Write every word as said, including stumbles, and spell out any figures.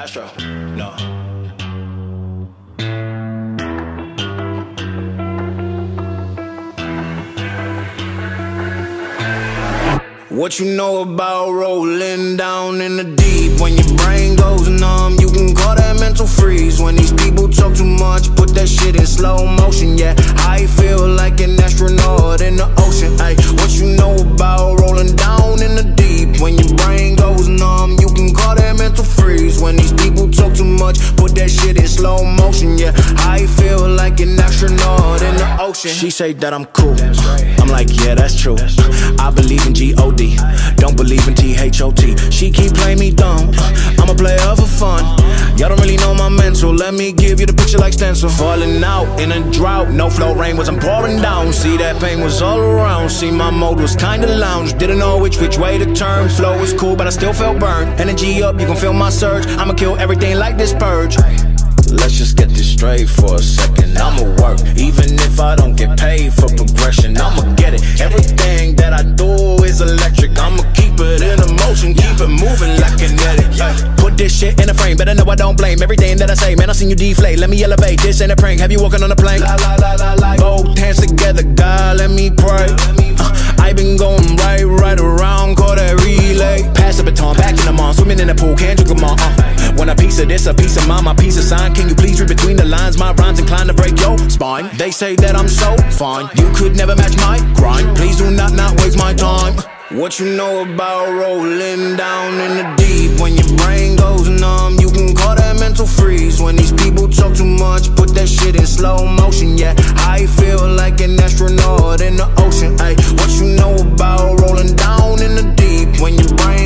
Astro, no. What you know about rolling down in the deep? When your brain goes numb, you can call that mental freeze. When these people talk too much, put that shit in slow motion. Yeah, I feel like an astronaut in the ocean. Ay, what you know about rolling down in the deep? When your brain goes numb, you can call that mental freeze. When these people talk too much, put that shit in slow motion. Yeah, I feel like an astronaut in the ocean. She say that I'm cool, I'm like, yeah, that's true. I believe in G O D, don't believe in T H O T. She keep playing me dumb, I'm a player for fun. Y'all don't really know my mental, let me give you the picture like stencil. Falling out in a drought, no flow, rain wasn't pouring down. See, that pain was all around, see, my mode was kinda lounge. Didn't know which which way to turn, flow was cool but I still felt burned. Energy up, you can feel my surge, I'ma kill everything like this purge. Let's just get this straight for a second. I'ma work, even if I don't get paid for progression. I'ma get it, everything that I do is electric. I'ma keep it in motion, keep it moving like kinetic. Put this shit in a frame, better know I don't blame everything that I say. Man, I seen you deflate, let me elevate, this ain't a prank. Have you walking on a plane? La, la, la, la, la. Both hands together, God, let me pray. uh, I been going right, right around, call that relay. Pass the baton, back in the mall, swimming in the pool, can't drink them all. uh, When a piece of this, a piece of mine, my piece of sign. Can you please read between the lines? My rhymes inclined to break your spine. They say that I'm so fine, you could never match my grind. Please do not, not waste my time. What you know about rolling down in the deep? When your brain goes numb, you can call that mental freeze. When these people talk too much, put that shit in slow motion. Yeah, I feel like an astronaut in the ocean. Ay, what you know about rolling down in the deep? When your brain